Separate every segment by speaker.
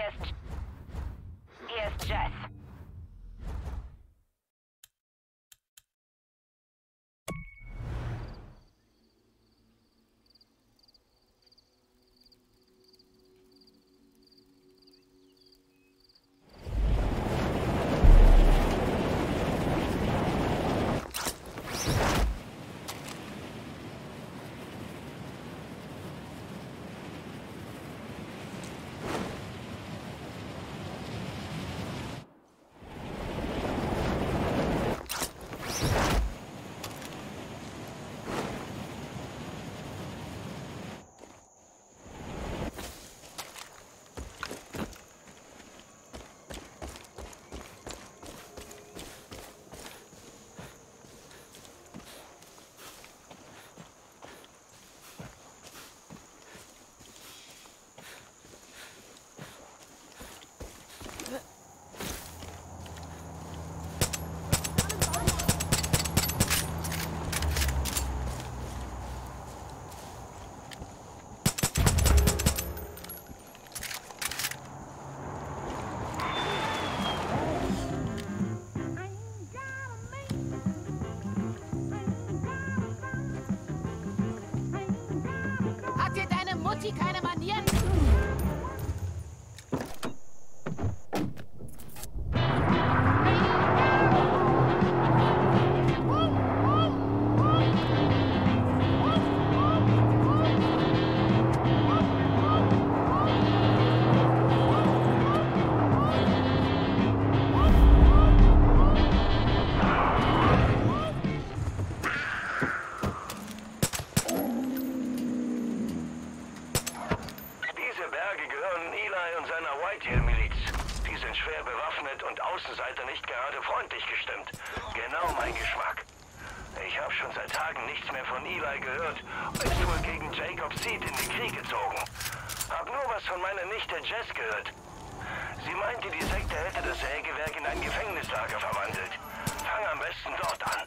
Speaker 1: Hier ist Jess.
Speaker 2: Keine Manieren.
Speaker 3: Außenseiter nicht gerade freundlich gestimmt. Genau mein Geschmack. Ich habe schon seit Tagen nichts mehr von Eli gehört. Ist wohl gegen Jacob Seed in den Krieg gezogen. Hab nur was von meiner Nichte Jess gehört. Sie meinte, die Sekte hätte das Sägewerk in ein Gefängnislager verwandelt. Fang am besten dort an.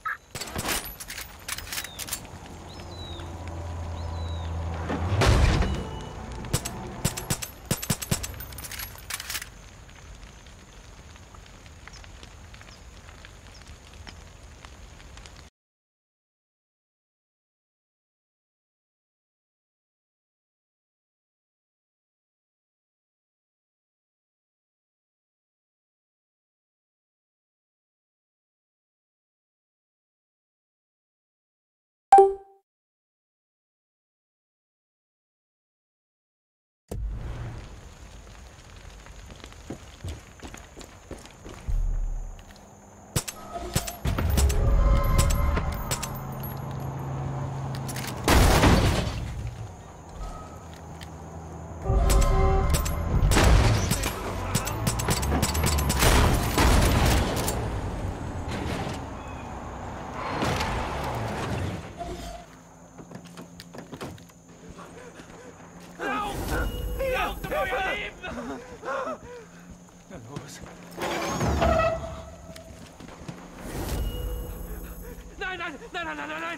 Speaker 4: Nein!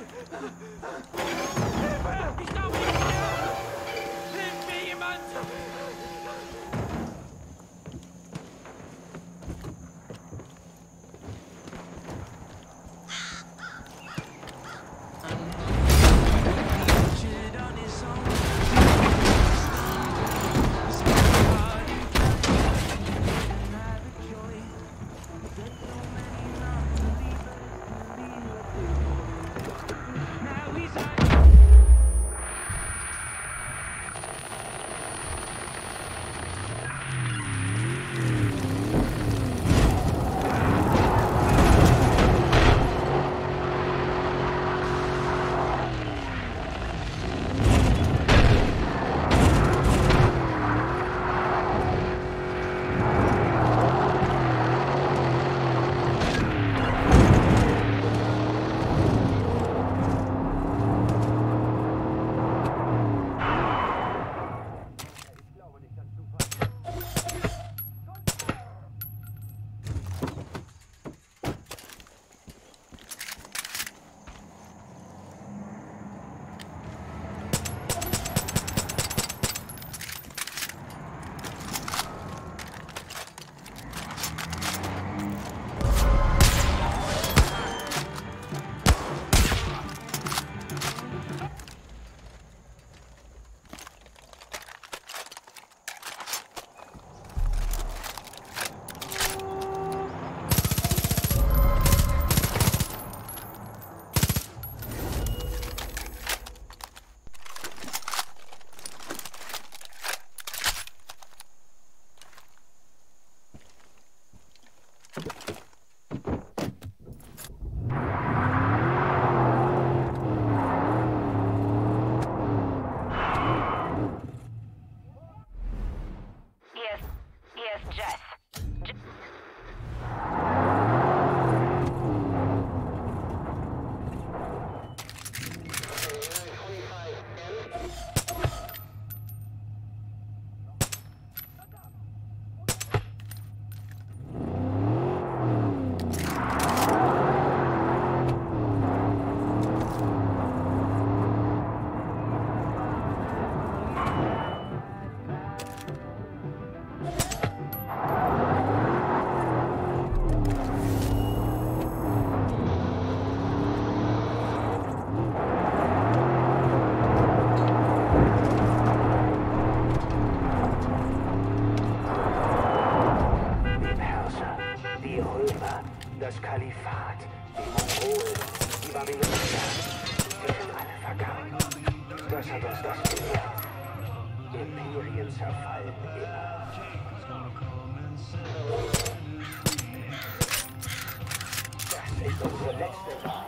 Speaker 4: Hilfe! Ich darf nicht sterben! Hilf mir jemand!
Speaker 1: Die Römer, das Kalifat, die Mongolen, die Babylonier, die sind alle vergangen. Was hat uns das gelehrt? Imperien zerfallen immer. Das ist unsere letzte Wahl.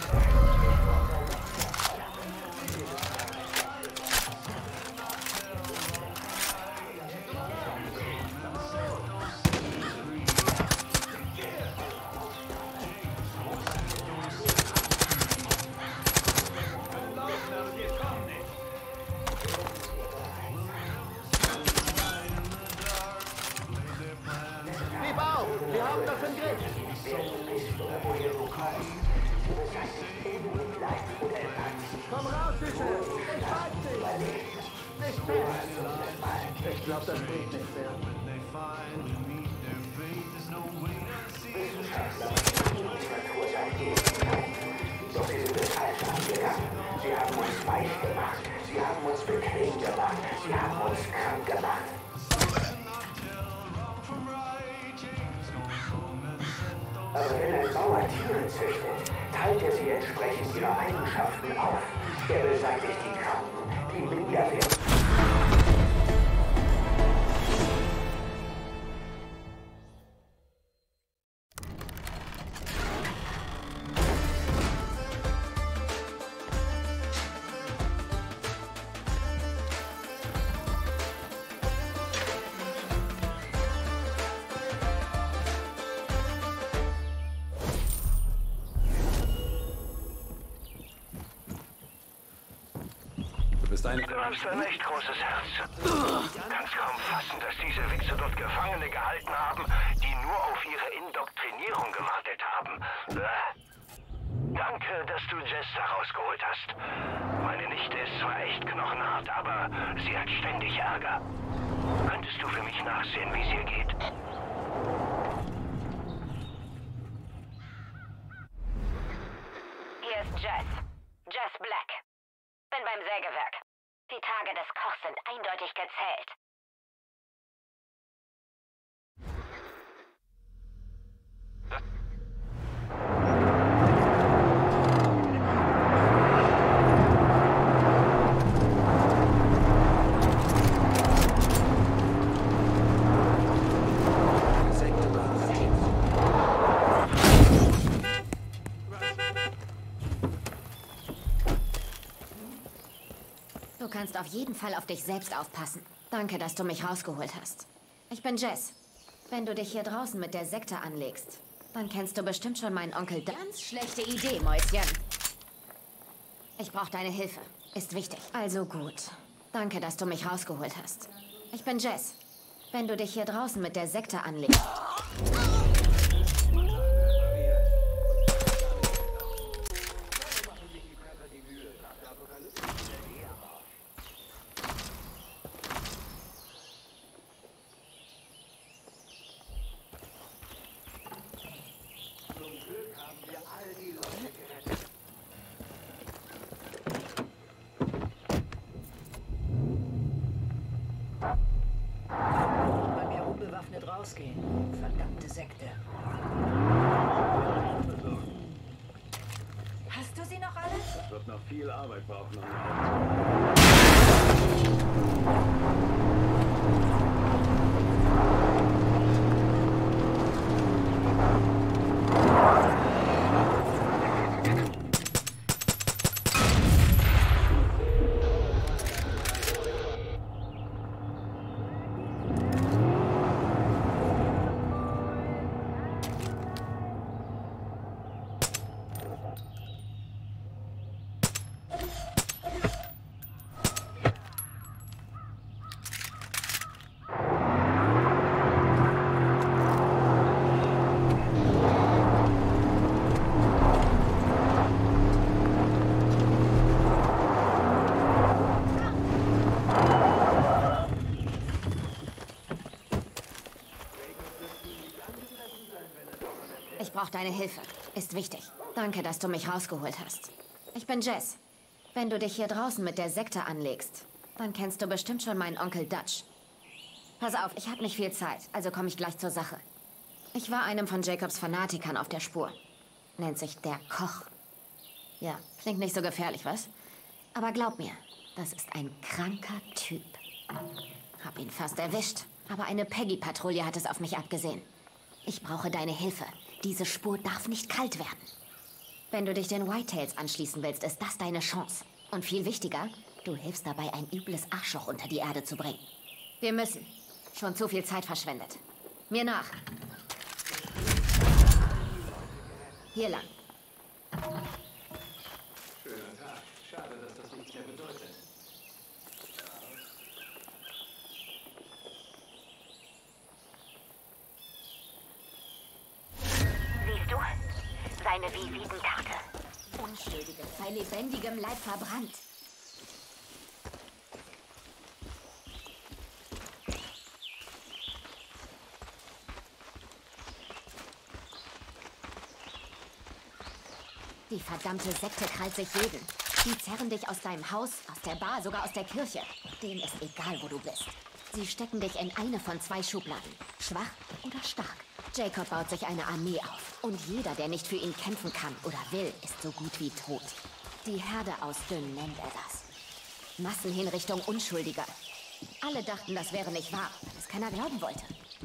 Speaker 2: Komm raus, Fische! Ich weiß dich! Nicht mehr! Ich glaub, das bringt nichts mehr.
Speaker 1: Doch sie sind es falsch angegangen. Sie haben uns weich gemacht. Sie haben uns bequem gemacht. Sie haben uns krank gemacht. Aber wenn ein Bauer Tiere züchtet, teilt er sie entsprechend ihrer Eigenschaften auf. Er beseitigt die Kranken, die Minderwertigen.
Speaker 3: Du hast ein echt großes Herz. Kannst kaum fassen, dass diese Wichser dort Gefangene gehalten haben, die nur auf ihre Indoktrinierung gewartet haben. Danke, dass du Jess da rausgeholt hast. Meine Nichte ist zwar echt knochenhart, aber sie hat ständig Ärger. Könntest du für mich nachsehen, wie es ihr geht?
Speaker 5: Hier ist Jess. Jess Black. Bin beim Sägewerk. Die Tage des Kochs sind eindeutig gezählt.
Speaker 6: Du kannst auf jeden Fall auf dich selbst aufpassen. Danke, dass du mich rausgeholt hast. Ich bin Jess. Wenn du dich hier draußen mit der Sekte anlegst, dann kennst du bestimmt schon meinen Onkel. Ganz schlechte Idee, Mäuschen. Ich brauche deine Hilfe. Ist wichtig. Also gut. Danke, dass du mich rausgeholt hast. Ich bin Jess. Wenn du dich hier draußen mit der Sekte anlegst...
Speaker 7: Rausgehen. Verdammte Sekte.
Speaker 5: Hast du sie noch alle?
Speaker 8: Das wird noch viel Arbeit brauchen.
Speaker 6: Ich brauche deine Hilfe. Ist wichtig. Danke, dass du mich rausgeholt hast. Ich bin Jess. Wenn du dich hier draußen mit der Sekte anlegst, dann kennst du bestimmt schon meinen Onkel Dutch. Pass auf, ich habe nicht viel Zeit, also komme ich gleich zur Sache. Ich war einem von Jacobs Fanatikern auf der Spur. Nennt sich der Koch. Ja, klingt nicht so gefährlich, was? Aber glaub mir, das ist ein kranker Typ. Hab ihn fast erwischt, aber eine Peggy-Patrouille hat es auf mich abgesehen. Ich brauche deine Hilfe. Diese Spur darf nicht kalt werden. Wenn du dich den Whitetails anschließen willst, ist das deine Chance. Und viel wichtiger, du hilfst dabei, ein übles Arschloch unter die Erde zu bringen. Wir müssen. Schon zu viel Zeit verschwendet. Mir nach. Hier lang.
Speaker 8: Schöner Tag. Schade, dass das nichts mehr bedeutet.
Speaker 5: Siehst du? Seine Visitenkarte.
Speaker 6: Unschuldige, bei lebendigem Leib verbrannt. Die verdammte Sekte krallt sich jeden. Die zerren dich aus deinem Haus, aus der Bar, sogar aus der Kirche. Denen ist egal, wo du bist. Sie stecken dich in eine von 2 Schubladen. Schwach oder stark. Jacob baut sich eine Armee auf. Und jeder, der nicht für ihn kämpfen kann oder will, ist so gut wie tot. Die Herde ausdünnen nennt er das. Massenhinrichtung Unschuldiger. Alle dachten, das wäre nicht wahr, weil es keiner glauben wollte.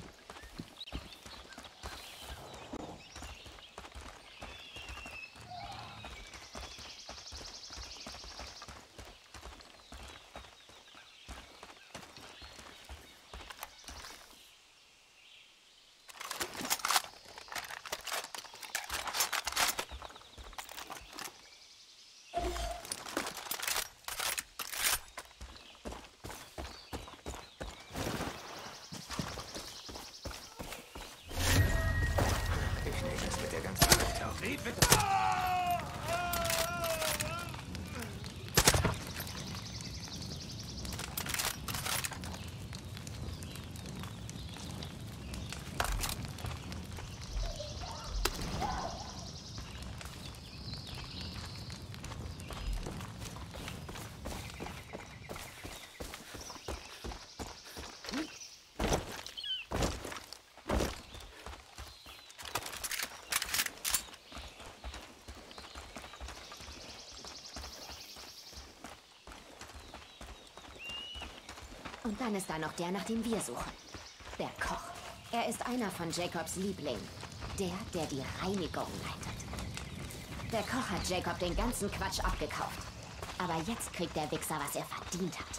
Speaker 6: Und dann ist da noch der, nach dem wir suchen. Der Koch. Er ist einer von Jacobs Lieblingen. Der die Reinigung leitet. Der Koch hat Jacob den ganzen Quatsch abgekauft. Aber jetzt kriegt der Wichser, was er verdient hat.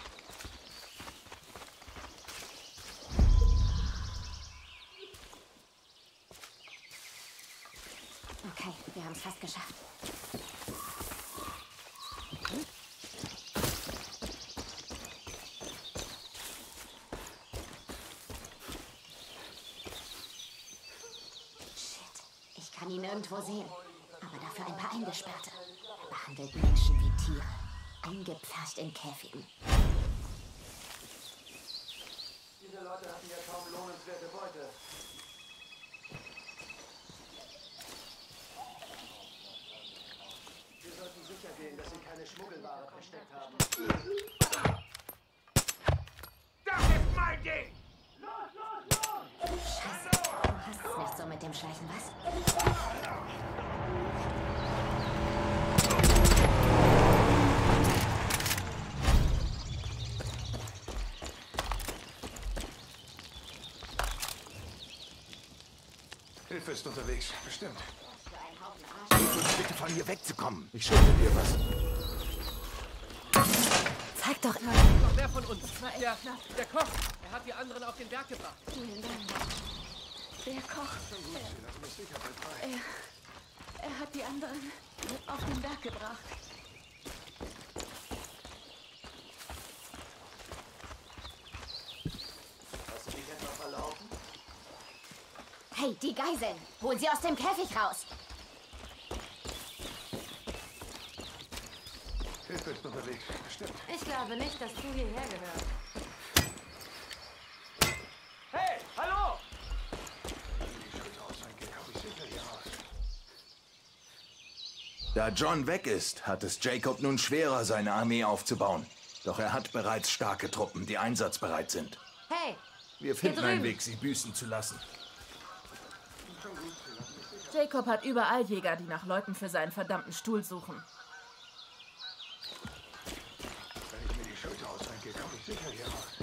Speaker 6: Okay, wir haben es fast geschafft. Ich kann ihn nirgendwo sehen, aber dafür ein paar Eingesperrte. Er behandelt Menschen wie Tiere, eingepfercht in Käfigen.
Speaker 2: Diese Leute hatten ja kaum lohnenswerte Beute. Wir sollten sicher gehen, dass sie keine Schmuggelware versteckt haben.
Speaker 4: Das ist mein Ding!
Speaker 6: Scheiße, du hast es nicht so mit dem Schleichen, was?
Speaker 9: Hilfe ist unterwegs, bestimmt.
Speaker 6: Für einen Haufen Arsch.
Speaker 9: Hilf uns bitte von hier wegzukommen. Ich schulde dir was.
Speaker 6: Zeig doch immer.
Speaker 4: Noch wer von uns? Der Koch. Er hat die anderen auf den Berg gebracht.
Speaker 6: Vielen Dank. Der Koch. Er hat die anderen auf den Berg gebracht.
Speaker 2: Hast du dich etwa verlaufen?
Speaker 6: Hey, die Geiseln! Hol sie aus dem Käfig raus!
Speaker 9: Hilfe ist unterwegs, bestimmt.
Speaker 6: Ich glaube nicht, dass du hierher gehörst.
Speaker 4: Hey, hallo!
Speaker 9: Wie schaut's aus? Ein Hab ich sicher hier raus. Da John weg ist, hat es Jacob nun schwerer, seine Armee aufzubauen. Doch er hat bereits starke Truppen, die einsatzbereit sind.
Speaker 6: Hey!
Speaker 9: Wir finden
Speaker 6: drüben.
Speaker 9: einen Weg, sie büßen zu lassen.
Speaker 10: Jacob hat überall Jäger, die nach Leuten für seinen verdammten Stuhl suchen.
Speaker 2: Wenn ich mir die Schulter ausrenke, komme ich sicher hier raus.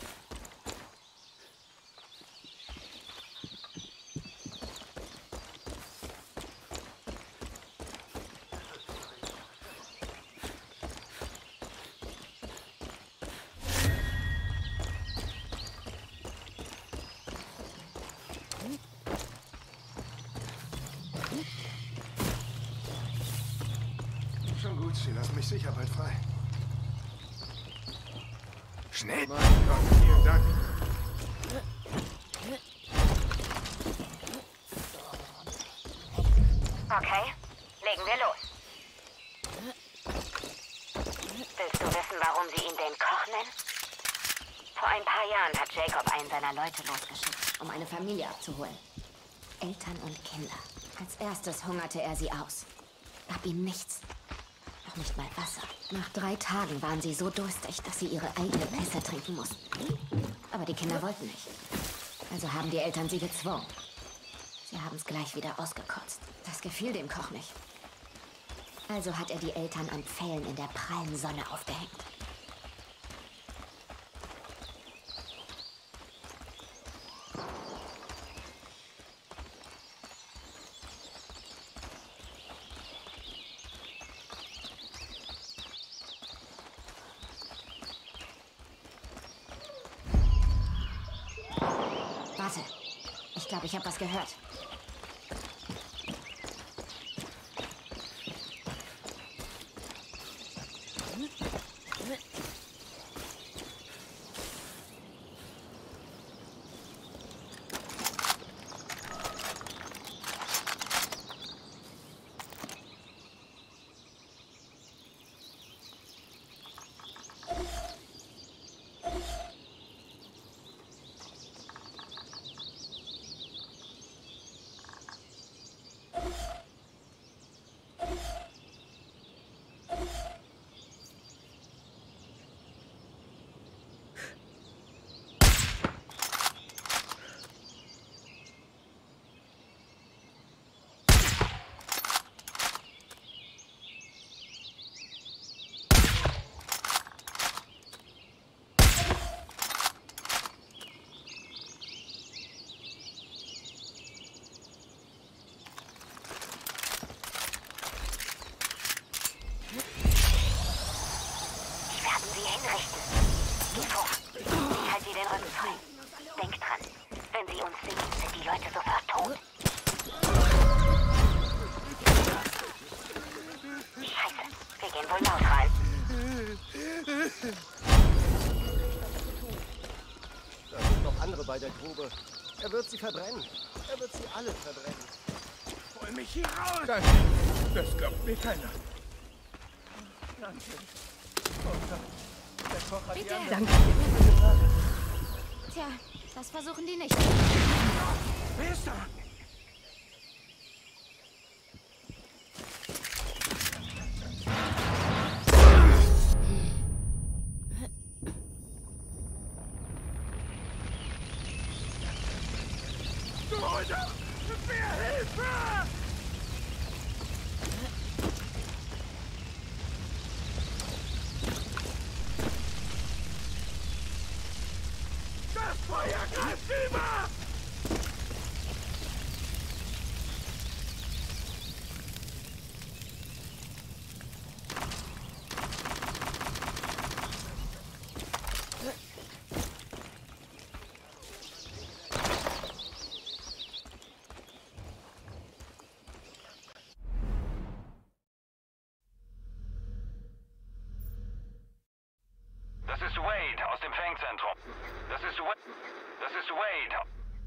Speaker 2: Schon gut, sie lassen mich sicher bald frei. Schnell! Mein Gott, vielen Dank.
Speaker 5: Okay, legen wir los. Willst du wissen, warum sie ihn den Koch nennen? Vor ein paar Jahren hat Jacob einen seiner Leute losgeschickt,
Speaker 6: um eine Familie abzuholen. Eltern und Kinder. Als erstes hungerte er sie aus. Gab ihm nichts. Noch nicht mal Wasser. Nach 3 Tagen waren sie so durstig, dass sie ihre eigene Pässe trinken mussten. Aber die Kinder wollten nicht. Also haben die Eltern sie gezwungen. Sie haben es gleich wieder ausgekotzt. Das gefiel dem Koch nicht. Also hat er die Eltern an Pfählen in der prallen Sonne aufgehängt. Warte. Ich glaube, ich habe was gehört.
Speaker 5: Denkt dran, wenn sie uns sehen, sind die Leute sofort tot. Scheiße, wir gehen wohl laut rein.
Speaker 11: Da sind noch andere bei der Grube. Er wird sie verbrennen. Er wird sie alle verbrennen.
Speaker 2: Hol mich hier raus! Das glaubt mir keiner. Danke. Oh Gott. Der Koch hat die anderen gebracht.
Speaker 6: Tja, das versuchen die nicht.
Speaker 2: Wer ist da? Du Hunde! Wer Hilfe! Das Feuer greift über!
Speaker 3: Das ist Wade aus dem Fangzentrum. Das ist Wade. Das ist Wade.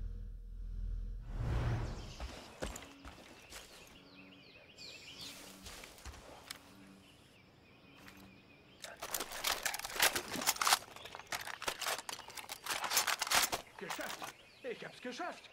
Speaker 2: Geschafft! Ich hab's geschafft!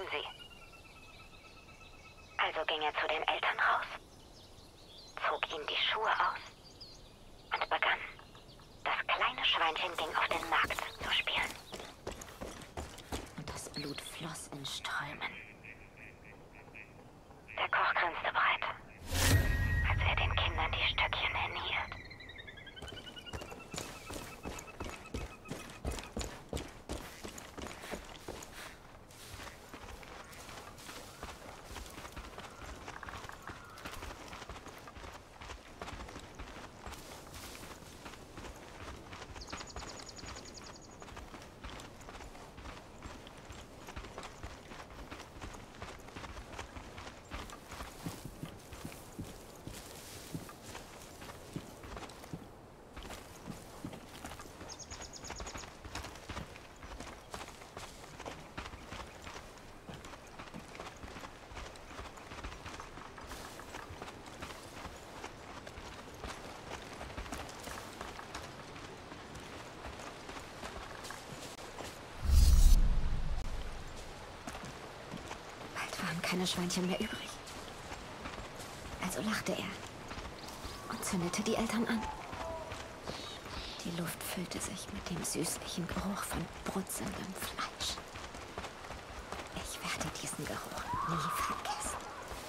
Speaker 5: sie. Also ging er zu den Eltern raus, zog ihnen die Schuhe aus und begann. Das kleine Schweinchen ging auf den Markt zu spielen.
Speaker 6: Und das Blut floss in Strömen.
Speaker 5: Der Koch grinste breit, als er den Kindern die Stückchen hinhielt.
Speaker 6: Keine Schweinchen mehr übrig. Also lachte er und zündete die Eltern an. Die Luft füllte sich mit dem süßlichen Geruch von brutzelndem Fleisch. Ich werde diesen Geruch nie vergessen.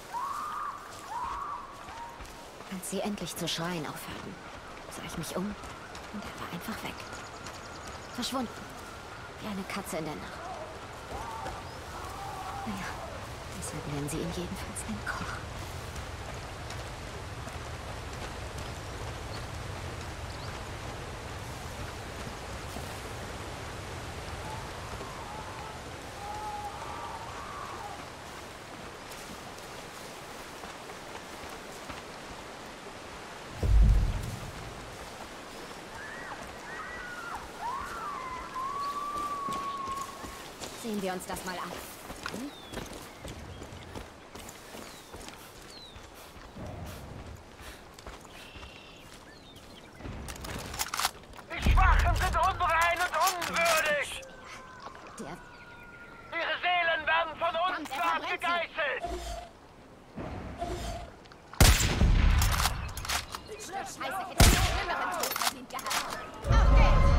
Speaker 6: Als sie endlich zu schreien aufhörten, sah ich mich um und er war einfach weg. Verschwunden, wie eine Katze in der Nacht. Naja. Deshalb nennen sie ihn jedenfalls den Koch. Sehen wir uns das mal an. Hm?
Speaker 4: Ihre Seelen werden von uns gegeißelt!
Speaker 6: Scheiße, hätte ich einen schlimmeren Tod verdient gehabt. Auf geht's!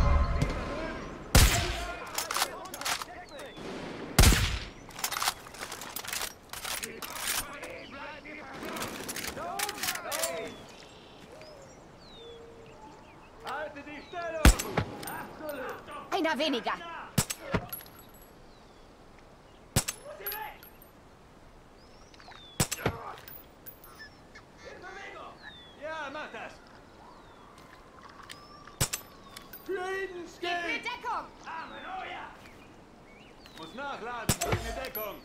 Speaker 4: Halte die Stellung! Absolut!
Speaker 6: Einer weniger!
Speaker 4: Mach das! Friedensgeld!
Speaker 6: Gib mir Deckung!
Speaker 4: Amen, oh ja! Muss nachladen, gib mir Deckung!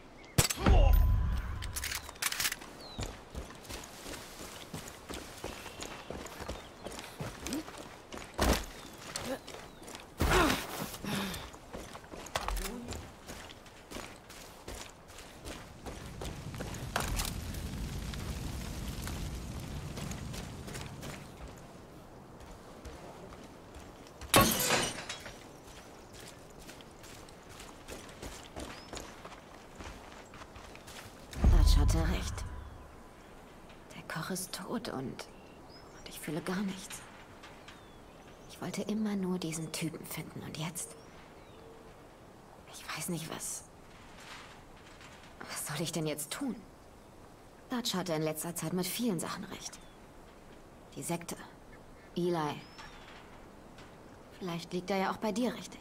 Speaker 6: Hatte recht. Der Koch ist tot und ich fühle gar nichts. Ich wollte immer nur diesen Typen finden und jetzt? Ich weiß nicht was. Was soll ich denn jetzt tun? Dutch hatte in letzter Zeit mit vielen Sachen recht. Die Sekte. Eli. Vielleicht liegt er ja auch bei dir richtig.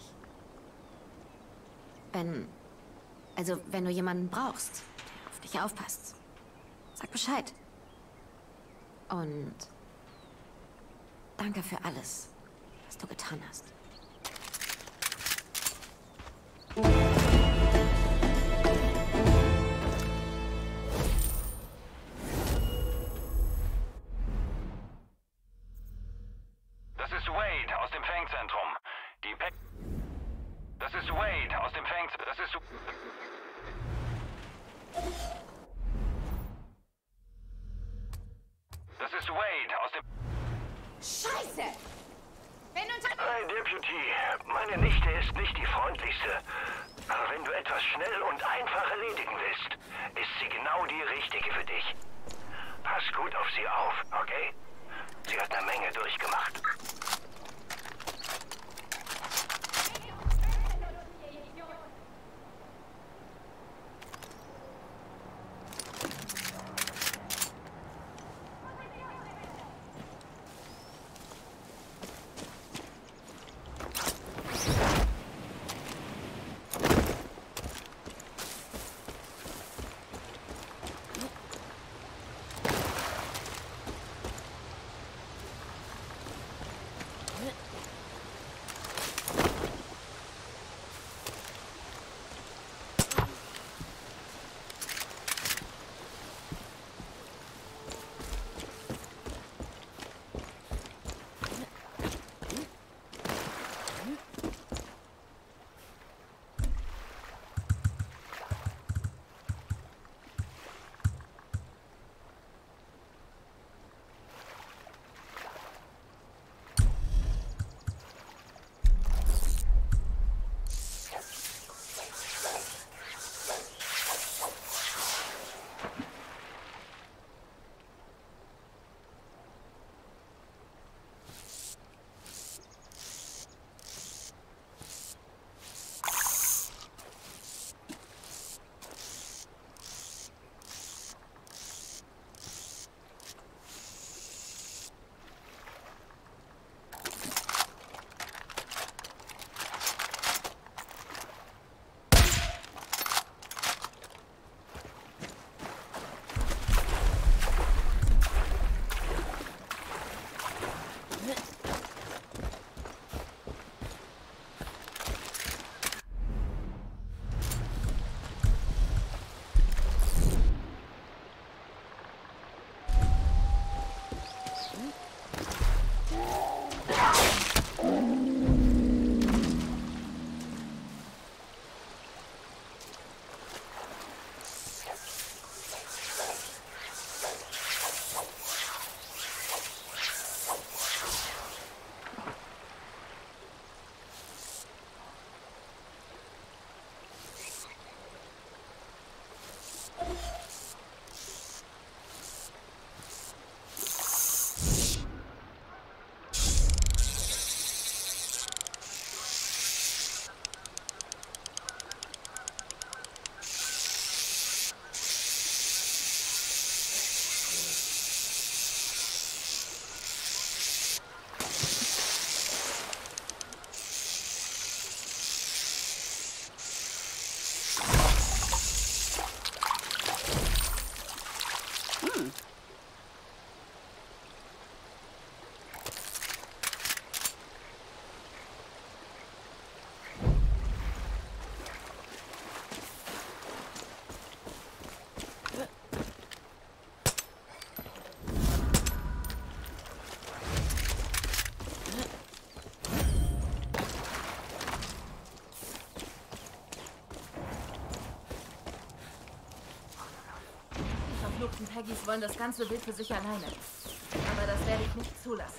Speaker 6: Wenn du jemanden brauchst, dich aufpasst. Sag Bescheid. Und danke für alles, was du getan hast.
Speaker 3: Das ist Wade aus dem Fangzentrum. Das ist Wade aus dem Fangzentrum. Das ist Wade aus dem...
Speaker 6: Scheiße! Wenn uns...
Speaker 3: Hey, Deputy, meine Nichte ist nicht die freundlichste. Aber wenn du etwas schnell und einfach erledigen willst, ist sie genau die richtige für dich. Pass gut auf sie auf, okay? Sie hat eine Menge durchgemacht.
Speaker 10: verfluchten Peggys wollen das ganze Bild für sich alleine. Aber das werde ich nicht zulassen.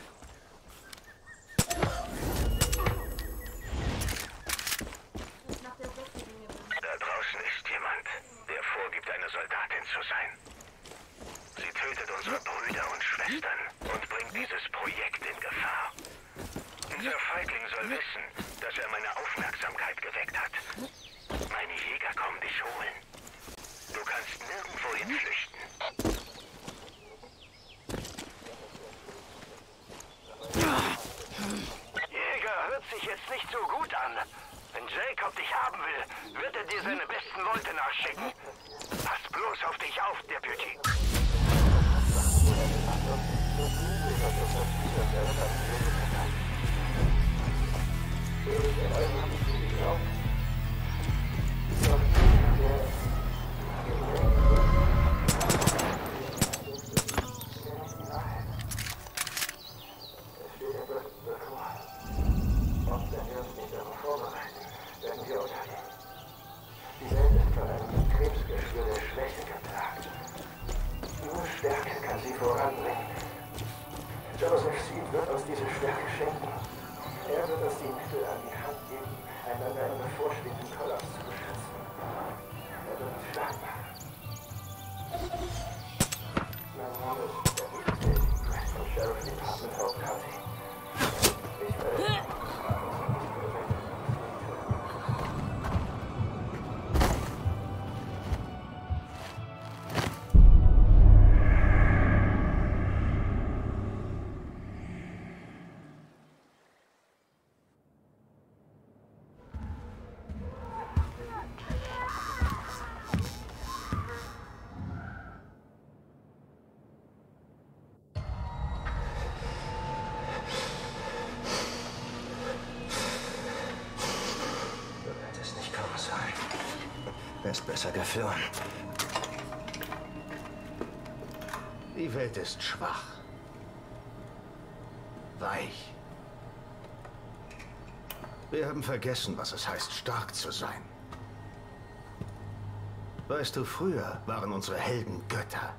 Speaker 3: Da draußen ist jemand, der vorgibt, eine Soldatin zu sein. Sie tötet unsere Brüder und Schwestern und bringt dieses Projekt in Gefahr. Dieser Feigling soll wissen, dass er meine Aufmerksamkeit geweckt hat. Meine Jäger kommen dich holen. Du kannst nirgendwohin flüchten. Jäger hört sich jetzt nicht so gut an. Wenn Jacob dich haben will, wird er dir seine besten Leute nachschicken. Pass bloß auf dich auf, Deputy.
Speaker 1: Joseph Seed wird uns diese Stärke schenken. Er wird uns die Mittel an die Hand geben, Wärst besser geflohen.
Speaker 9: Die Welt ist schwach. Weich. Wir haben vergessen, was es heißt, stark zu sein. Weißt du, früher waren unsere Helden Götter.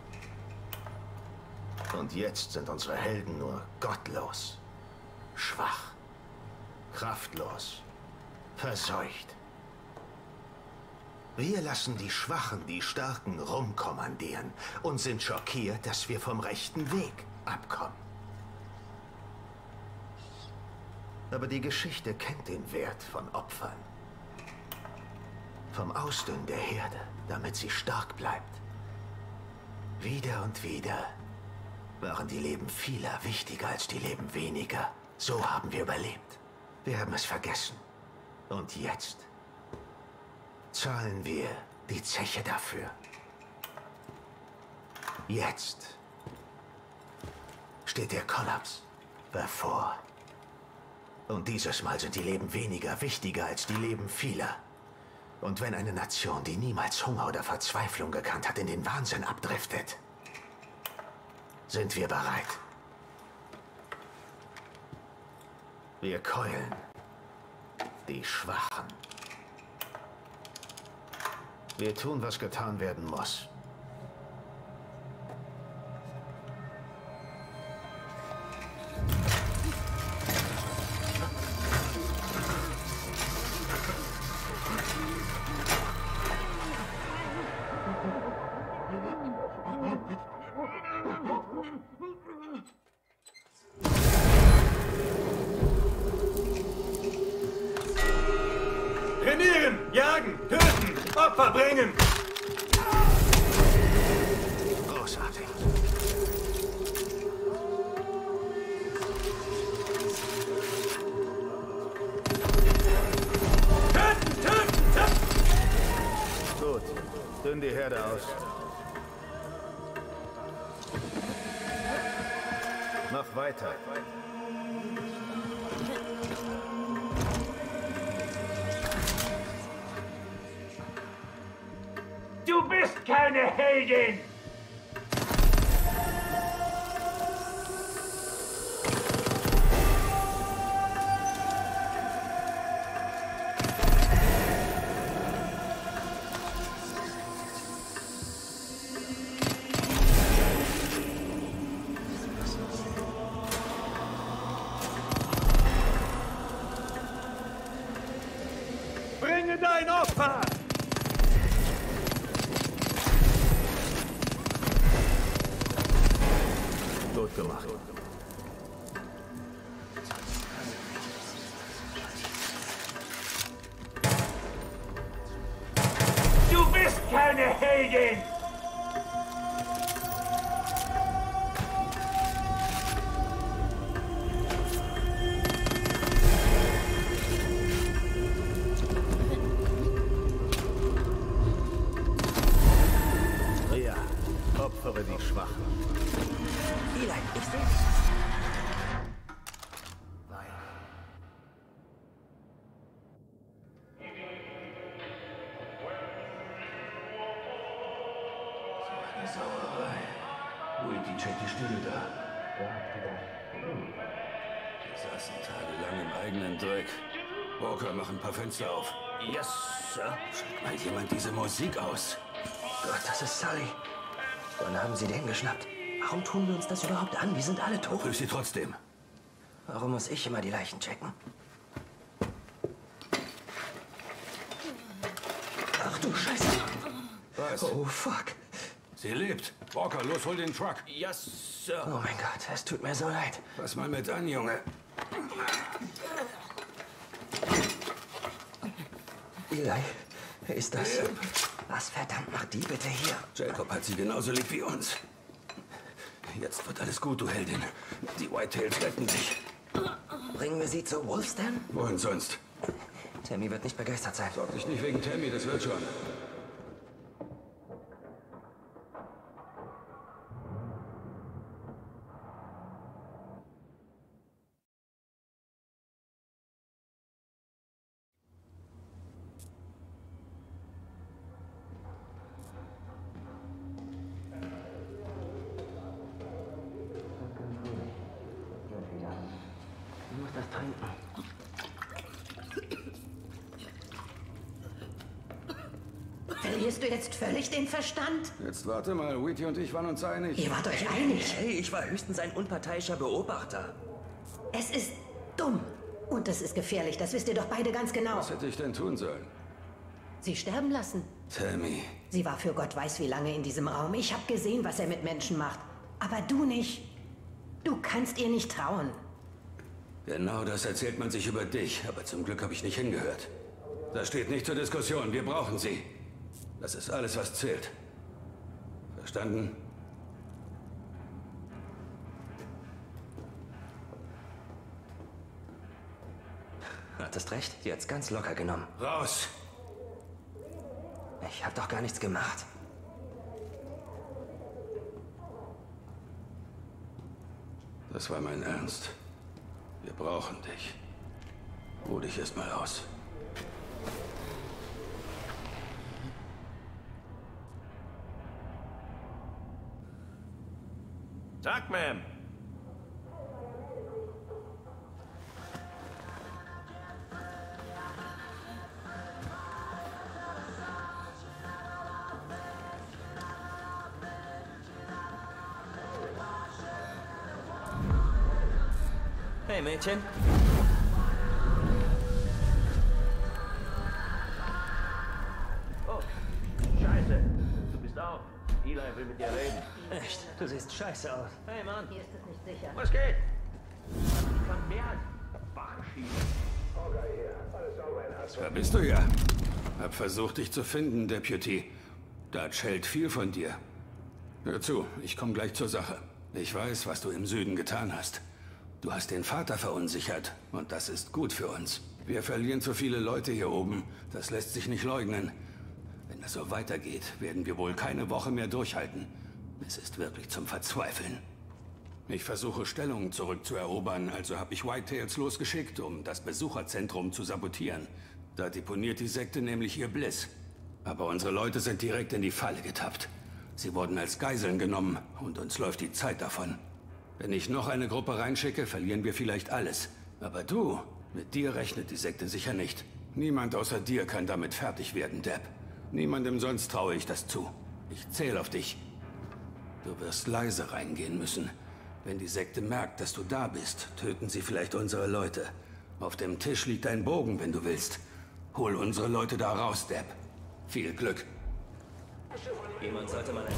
Speaker 9: Und jetzt sind unsere Helden nur gottlos, schwach, kraftlos, verseucht. Wir lassen die Schwachen die Starken rumkommandieren und sind schockiert, dass wir vom rechten Weg abkommen. Aber die Geschichte kennt den Wert von Opfern. Vom Ausdünnen der Herde, damit sie stark bleibt. Wieder und wieder waren die Leben vieler wichtiger als die Leben weniger. So haben wir überlebt. Wir haben es vergessen. Und jetzt zahlen wir die Zeche dafür. Jetzt steht der Kollaps bevor. Und dieses Mal sind die Leben weniger wichtiger als die Leben vieler. Und wenn eine Nation, die niemals Hunger oder Verzweiflung gekannt hat, in den Wahnsinn abdriftet, sind wir bereit. Wir keulen die Schwachen. Wir tun, was getan werden muss.
Speaker 4: Trainieren, jagen, töten, Opfer bringen.
Speaker 9: Großartig.
Speaker 4: Töten, töten, töten.
Speaker 9: Gut, dünn die Herde aus. Mach weiter.
Speaker 4: Du bist keine Heldin! Bringe dein Opfer!
Speaker 9: Gut gemacht.
Speaker 4: Du bist keine Heldin!
Speaker 9: Ja, opfere die Schwachen.
Speaker 1: Eli, ich sehe dich.
Speaker 8: Eine Sauerei. Wiki, check die Stühle da.
Speaker 3: Wir saßen tagelang im eigenen Dreck. Walker, mach ein paar Fenster auf.
Speaker 1: Yes, Sir.
Speaker 3: Schalt mal jemand diese Musik aus.
Speaker 1: Gott, das ist Sully. Wann haben Sie den geschnappt? Warum tun wir uns das überhaupt an? Wir sind alle tot.
Speaker 3: Prüf sie trotzdem.
Speaker 1: Warum muss ich immer die Leichen checken? Ach du Scheiße.
Speaker 3: Was?
Speaker 1: Oh, fuck.
Speaker 3: Sie lebt. Walker, los, hol den Truck.
Speaker 4: Yes, Sir.
Speaker 1: Oh mein Gott, es tut mir so leid.
Speaker 3: Pass mal mit an, Junge.
Speaker 1: Eli, wer ist das? Was verdammt macht die bitte hier?
Speaker 3: Jacob hat sie genauso lieb wie uns. Jetzt wird alles gut, du Heldin. Die Whitetails retten dich.
Speaker 1: Bringen wir sie zu Wolf's Den?
Speaker 3: Wohin sonst?
Speaker 1: Tammy wird nicht begeistert sein.
Speaker 3: Sorg dich nicht wegen Tammy, das wird schon.
Speaker 7: Verlierst du jetzt völlig den Verstand?
Speaker 12: Jetzt warte mal, Wheaty und ich waren uns einig.
Speaker 7: Ihr wart euch einig?
Speaker 13: Hey, ich war höchstens ein unparteiischer Beobachter.
Speaker 7: Es ist dumm. Und es ist gefährlich, das wisst ihr doch beide ganz genau.
Speaker 12: Was hätte ich denn tun sollen?
Speaker 7: Sie sterben lassen.
Speaker 12: Tammy.
Speaker 7: Sie war für Gott weiß wie lange in diesem Raum. Ich habe gesehen, was er mit Menschen macht. Aber du nicht. Du kannst ihr nicht trauen.
Speaker 12: Genau das erzählt man sich über dich, aber zum Glück habe ich nicht hingehört. Das steht nicht zur Diskussion, wir brauchen sie. Das ist alles, was zählt. Verstanden?
Speaker 13: Hattest recht, jetzt ganz locker genommen.
Speaker 12: Raus!
Speaker 13: Ich hab doch gar nichts gemacht.
Speaker 12: Das war mein Ernst. Wir brauchen dich. Ruh dich erst mal aus.
Speaker 4: Sag, Ma'am.
Speaker 13: Hey, Mädchen.
Speaker 3: Oh, Scheiße. Du bist auf. Eli will mit dir reden.
Speaker 13: Echt? Du siehst scheiße aus.
Speaker 7: Hey, Mann. Hier ist es nicht sicher.
Speaker 3: Was geht? Ich kann mehr als Wache schießen.
Speaker 12: Da bist du ja. Hab versucht, dich zu finden, Deputy. Dutch hält viel von dir. Hör zu, ich komme gleich zur Sache. Ich weiß, was du im Süden getan hast. Du hast den Vater verunsichert und das ist gut für uns. Wir verlieren zu viele Leute hier oben. Das lässt sich nicht leugnen. Wenn das so weitergeht, werden wir wohl keine Woche mehr durchhalten. Es ist wirklich zum Verzweifeln. Ich versuche, Stellungen zurückzuerobern, also habe ich Whitetails losgeschickt, um das Besucherzentrum zu sabotieren. Da deponiert die Sekte nämlich ihr Bliss. Aber unsere Leute sind direkt in die Falle getappt. Sie wurden als Geiseln genommen und uns läuft die Zeit davon. Wenn ich noch eine Gruppe reinschicke, verlieren wir vielleicht alles. Aber du, mit dir rechnet die Sekte sicher nicht. Niemand außer dir kann damit fertig werden, Depp. Niemandem sonst traue ich das zu. Ich zähle auf dich. Du wirst leise reingehen müssen. Wenn die Sekte merkt, dass du da bist, töten sie vielleicht unsere Leute. Auf dem Tisch liegt ein Bogen, wenn du willst. Hol unsere Leute da raus, Depp. Viel Glück.
Speaker 13: Jemand sollte mal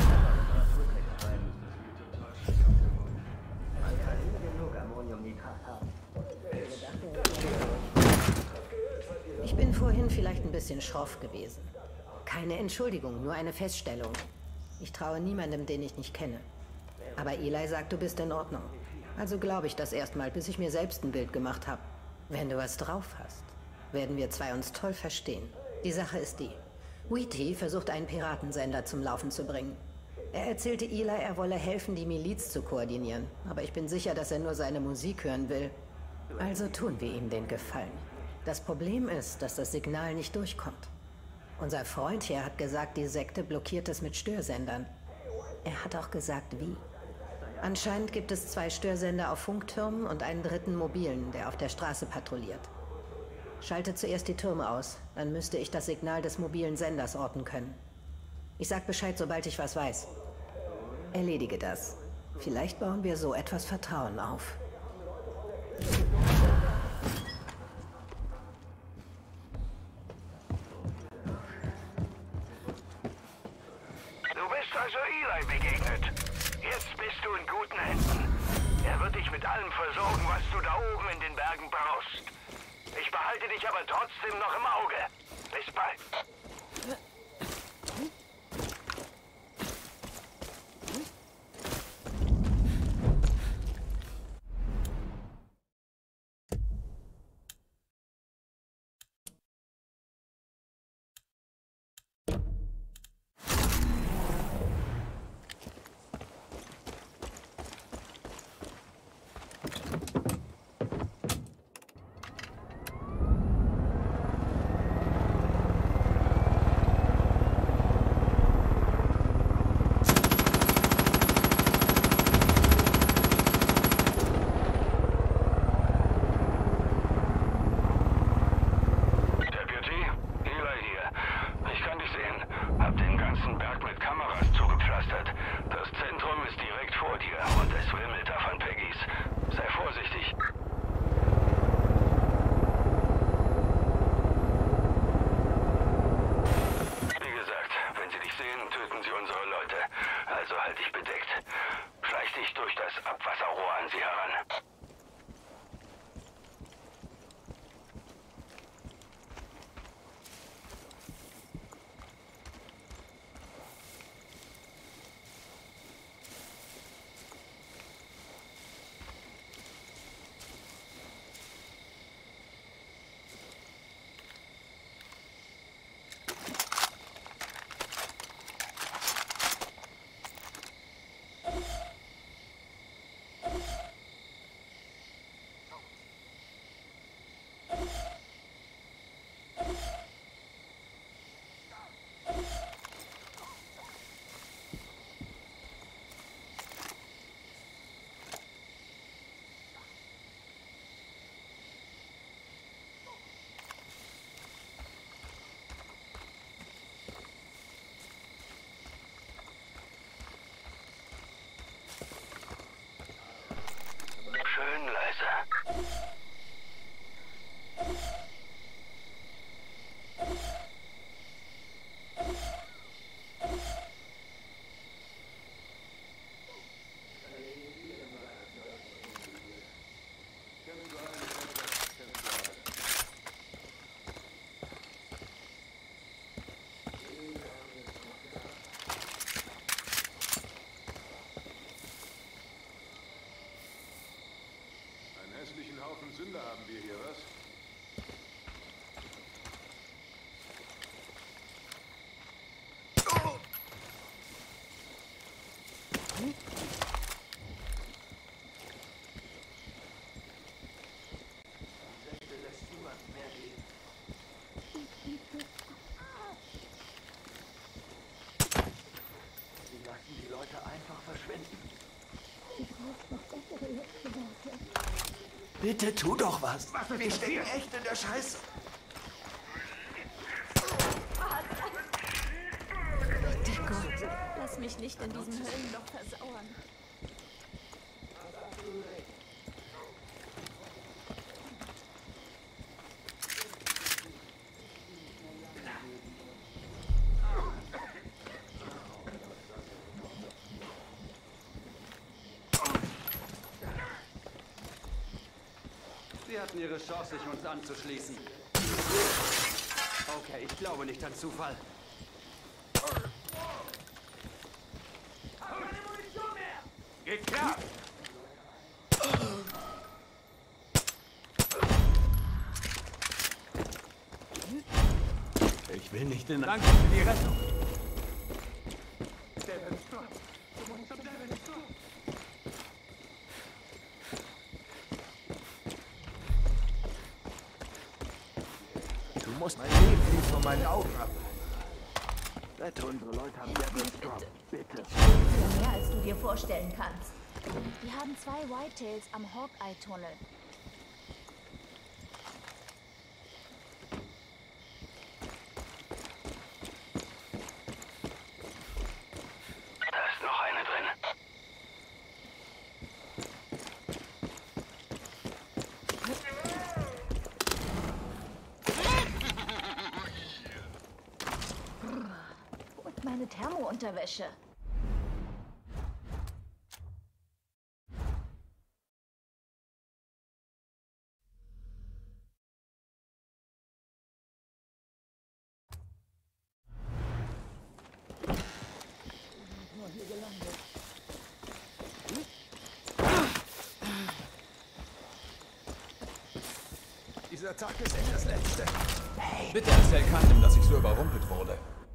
Speaker 7: Ich bin vorhin vielleicht ein bisschen schroff gewesen. Keine Entschuldigung, nur eine Feststellung. Ich traue niemandem, den ich nicht kenne. Aber Eli sagt, du bist in Ordnung. Also glaube ich das erstmal, bis ich mir selbst ein Bild gemacht habe. Wenn du was drauf hast, werden wir zwei uns toll verstehen. Die Sache ist die. Wheaty versucht, einen Piratensender zum Laufen zu bringen. Er erzählte Eli, er wolle helfen, die Miliz zu koordinieren. Aber ich bin sicher, dass er nur seine Musik hören will. Also tun wir ihm den Gefallen. Das Problem ist, dass das Signal nicht durchkommt. Unser Freund hier hat gesagt, die Sekte blockiert es mit Störsendern. Er hat auch gesagt, wie. Anscheinend gibt es 2 Störsender auf Funktürmen und einen dritten mobilen, der auf der Straße patrouilliert. Schalte zuerst die Türme aus, dann müsste ich das Signal des mobilen Senders orten können. Ich sag Bescheid, sobald ich was weiß. Erledige das. Vielleicht bauen wir so etwas Vertrauen auf.
Speaker 3: Du bist also Eli begegnet. Jetzt bist du in guten Händen. Er wird dich mit allem versorgen, was du da oben in den Bergen brauchst. Ich behalte dich aber trotzdem noch im Auge. Bis bald.
Speaker 11: Bitte tu doch was. Wir stecken echt in der Scheiße.
Speaker 10: Bitte Gott, lass mich nicht in diesem Höllenloch versauern.
Speaker 4: Sie hatten ihre Chance, sich uns anzuschließen. Okay, ich glaube nicht an Zufall. Geht klar!
Speaker 11: Ich will nicht in...
Speaker 4: Danke für die Rettung.
Speaker 11: Du musst mein Leben nicht von meinen Augen ab.
Speaker 1: Rette unsere Leute am Devil's-Drop, bitte.
Speaker 10: Viel mehr, als du dir vorstellen kannst. Wir haben 2 Whitetails am Hawkeye-Tunnel.
Speaker 3: Da ist noch eine drin.
Speaker 10: Und meine Thermounterwäsche.
Speaker 11: Dieser Tag ist echt das Letzte.
Speaker 14: Bitte erzähl keinem, dass ich so überrumpelt wurde.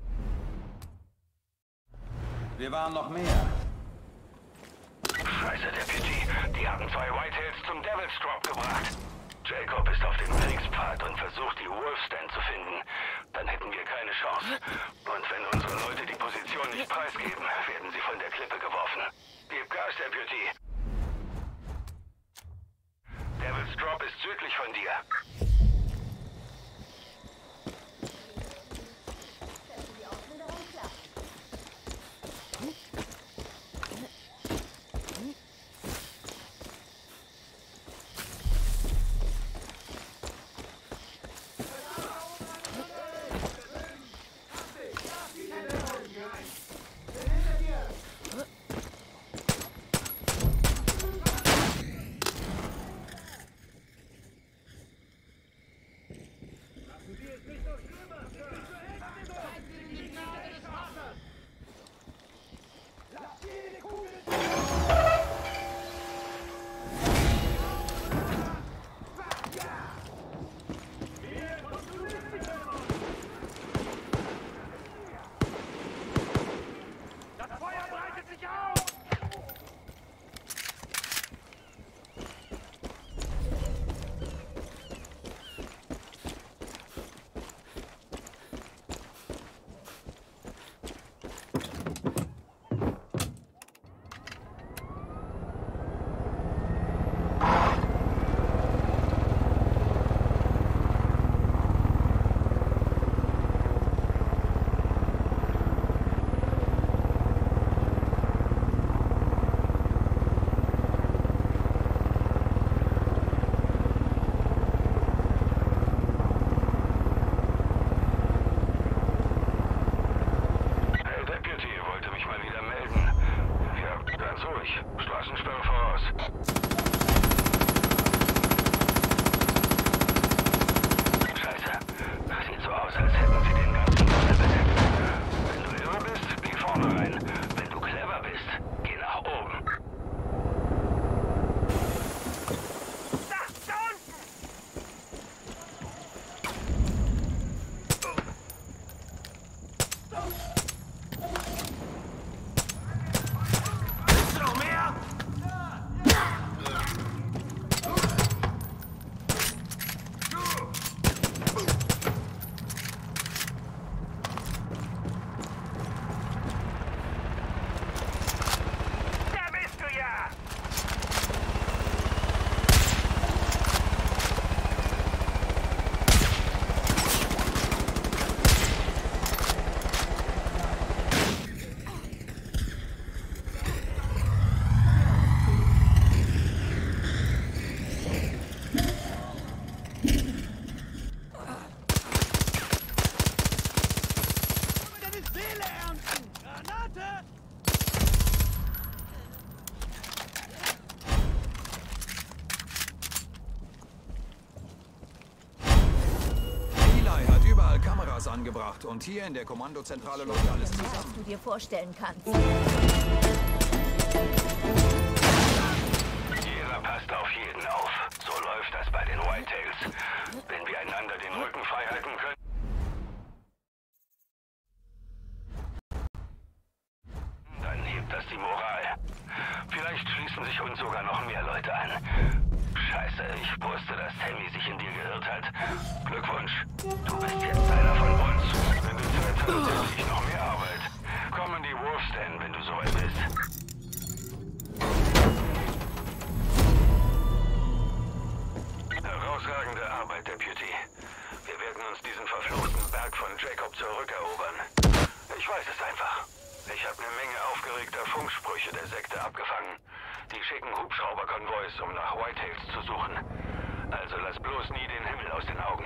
Speaker 4: Wir waren noch mehr.
Speaker 3: Scheiße, Deputy. Die haben 2 Whitetails zum Devil's Drop gebracht. Jacob ist auf dem Kriegspfad und versucht, die Wolfstand zu finden. Dann hätten wir keine Chance. Und wenn unsere Leute die Position nicht preisgeben, werden sie von der Klippe geworfen. Gib Gas, Deputy. Devil's Drop ist südlich von dir.
Speaker 14: Eli hat überall Kameras angebracht und hier in der Kommandozentrale läuft alles
Speaker 10: Als
Speaker 14: zusammen.
Speaker 10: du dir vorstellen kannst.
Speaker 3: Jeder passt auf jeden auf. So läuft das bei den Whitetails. Wenn wir einander den Rücken frei halten können, dann hebt das die Moral. Vielleicht schließen sich uns sogar noch mehr Leute an. Scheiße, ich wusste, dass Tammy sich in dir geirrt hat. Glückwunsch. Du bist jetzt einer von uns. Wenn du Zeit hast, hätte ich noch mehr Arbeit. Komm in die Wolf's-Den, wenn du soweit bist. Herausragende Arbeit, Deputy. Wir werden uns diesen verfluchten Berg von Jacob zurückerobern. Ich weiß es einfach. Ich habe eine Menge aufgeregter Funksprüche der Sekte abgefangen. Die schicken Hubschrauberkonvois, um nach Whitetails zu suchen. Also lass bloß nie den Himmel aus den Augen.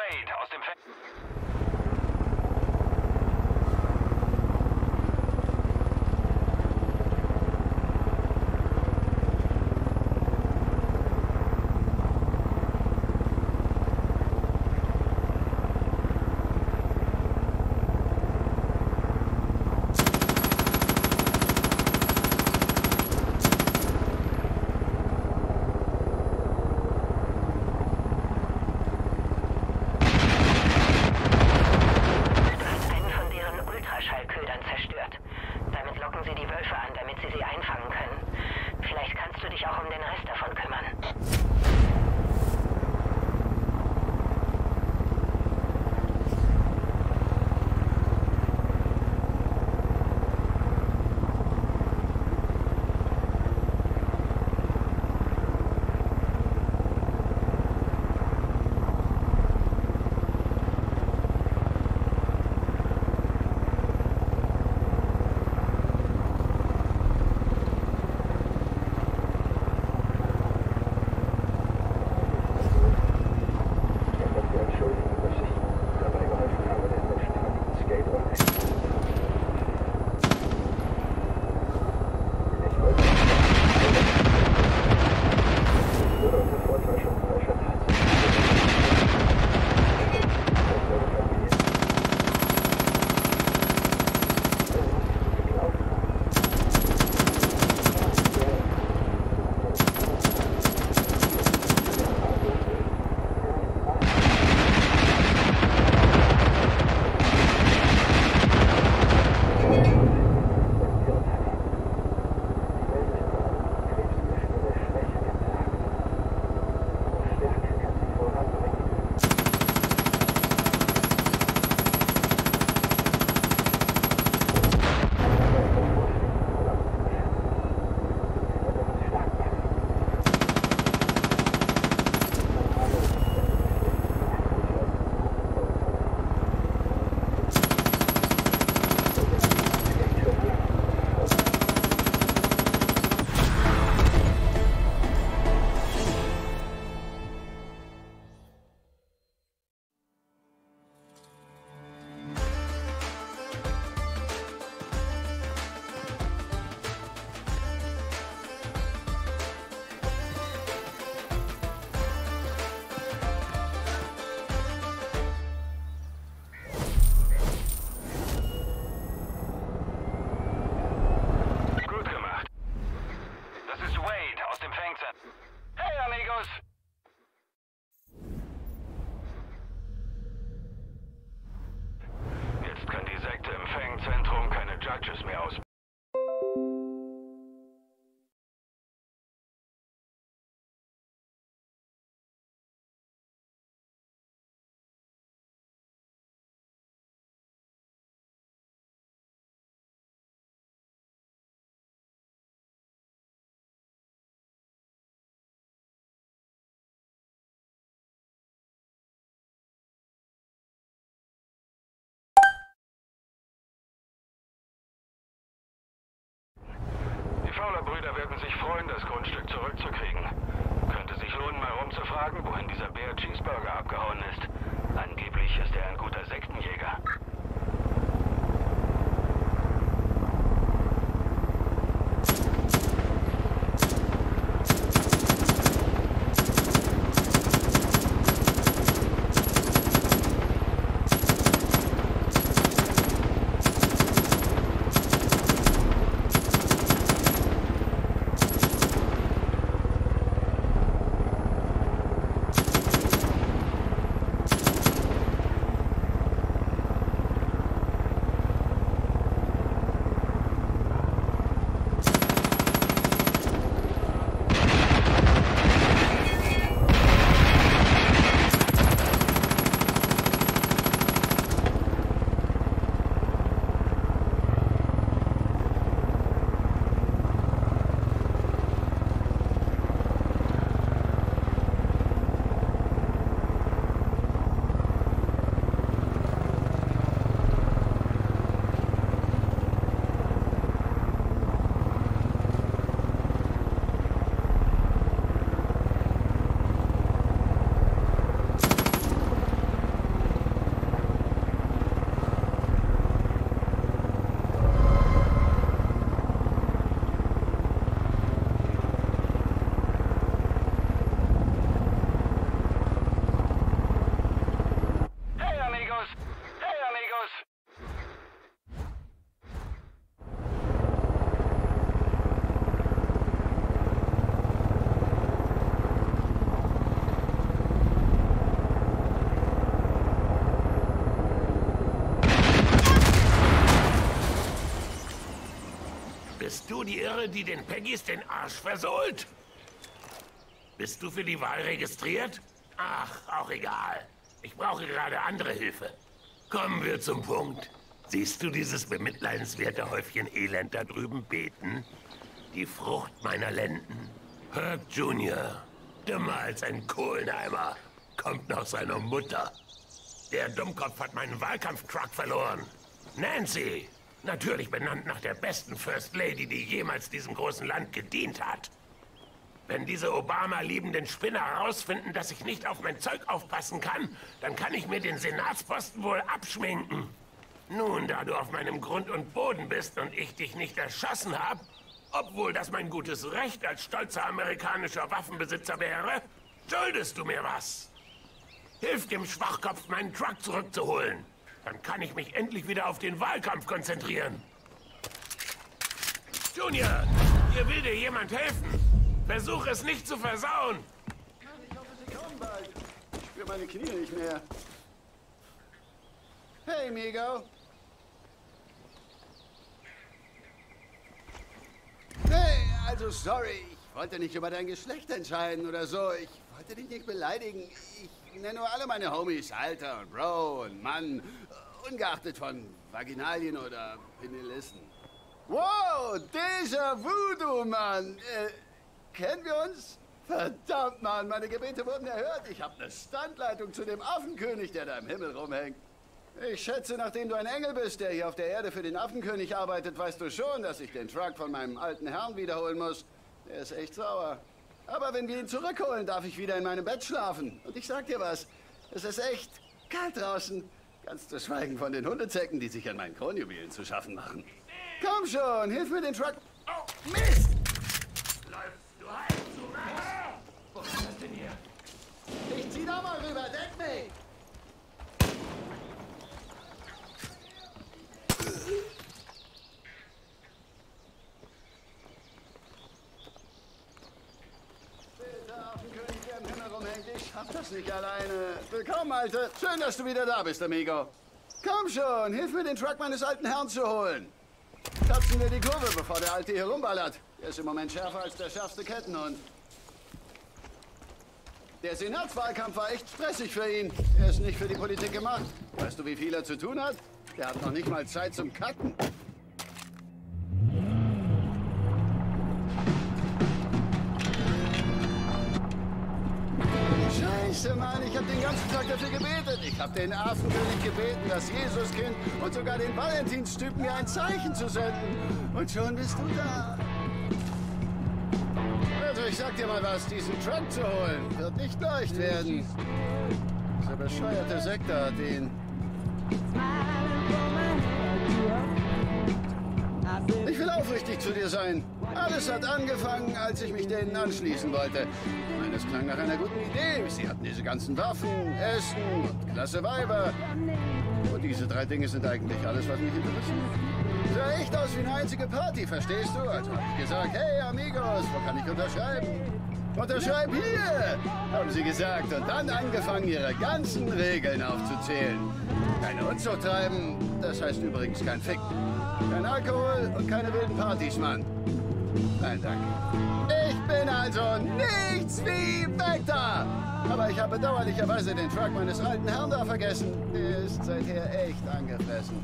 Speaker 3: Wade aus dem Fenster. Judges mehr aus. Die Fowler-Brüder werden sich freuen, das Grundstück zurückzukriegen. Könnte sich lohnen, mal rumzufragen, wohin dieser Bär Cheeseburger abgehauen ist. Angeblich ist er ein guter Sektenjäger.
Speaker 15: du die Irre, die den Peggys den Arsch versohlt? Bist du für die Wahl registriert? Ach, auch egal. Ich brauche gerade andere Hilfe. Kommen wir zum Punkt. Siehst du dieses bemitleidenswerte Häufchen Elend da drüben beten? Die Frucht meiner Lenden. Herb Jr., dümmer als ein Kohlenheimer, kommt nach seiner Mutter. Der Dummkopf hat meinen Wahlkampftruck verloren. Nancy, natürlich benannt nach der besten First Lady, die jemals diesem großen Land gedient hat. Wenn diese Obama-liebenden Spinner herausfinden, dass ich nicht auf mein Zeug aufpassen kann, dann kann ich mir den Senatsposten wohl abschminken. Nun, da du auf meinem Grund und Boden bist und ich dich nicht erschossen habe, obwohl das mein gutes Recht als stolzer amerikanischer Waffenbesitzer wäre, schuldest du mir was. Hilf dem Schwachkopf, meinen Truck zurückzuholen. Dann kann ich mich endlich wieder auf den Wahlkampf konzentrieren. Junior, hier will dir jemand helfen. Versuch es nicht zu versauen.
Speaker 16: Ich hoffe, Sie kommen bald. Ich spüre meine Knie nicht mehr. Hey, Migo. Hey, also sorry. Ich wollte nicht über dein Geschlecht entscheiden oder so. Ich wollte dich nicht beleidigen. Ich nenne nur alle meine Homies Alter und Bro und Mann. Ungeachtet von Vaginalien oder Penilisten. Wow, Déjà-vu, du Mann. Kennen wir uns? Verdammt, Mann, meine Gebete wurden erhört. Ich habe eine Standleitung zu dem Affenkönig, der da im Himmel rumhängt. Ich schätze, nachdem du ein Engel bist, der hier auf der Erde für den Affenkönig arbeitet, weißt du schon, dass ich den Truck von meinem alten Herrn wiederholen muss. Der ist echt sauer. Aber wenn wir ihn zurückholen, darf ich wieder in meinem Bett schlafen. Und ich sag dir was, es ist echt kalt draußen. Ganz zu schweigen von den Hundezecken, die sich an meinen Kronjuwelen zu schaffen machen. Komm schon, hilf mir den Truck... Oh, Mist!
Speaker 15: Was ist das denn hier?
Speaker 16: Ich zieh da mal rüber, deck mich! Bitte, Affenkönig, der im Himmel rumhängt, ich schaff das nicht alleine. Willkommen, Alte. Schön, dass du wieder da bist, Amigo. Komm schon, hilf mir, den Truck meines alten Herrn zu holen. Tatzen wir die Kurve, bevor der Alte hier rumballert. Er ist im Moment schärfer als der schärfste Kettenhund. Der Senatswahlkampf war echt stressig für ihn. Er ist nicht für die Politik gemacht. Weißt du, wie viel er zu tun hat? Der hat noch nicht mal Zeit zum Cutten. Scheiße, Mann, ich habe den ganzen Tag dafür gebetet. Ich habe den Affenkönig gebeten, das Jesuskind und sogar den Valentinstypen mir ein Zeichen zu senden. Und schon bist du da. Also, ich sag dir mal was, diesen Truck zu holen, wird nicht leicht werden. Dieser bescheuerte Sektor hat ihn. Ich will aufrichtig zu dir sein. Alles hat angefangen, als ich mich denen anschließen wollte. Ich meine, es klang nach einer guten Idee. Sie hatten diese ganzen Waffen, Essen und klasse Weiber. Und diese drei Dinge sind eigentlich alles, was mich interessiert. Sah echt aus wie eine einzige Party, verstehst du? Also habe ich gesagt, hey Amigos, wo kann ich unterschreiben? Unterschreib hier, haben sie gesagt und dann angefangen, ihre ganzen Regeln aufzuzählen. Keine Unzucht treiben, das heißt übrigens kein Fick. Kein Alkohol und keine wilden Partys, Mann. Nein, danke. Ich bin also nichts wie Vector. Aber ich habe bedauerlicherweise den Truck meines alten Herrn da vergessen. Der ist seither echt angefressen.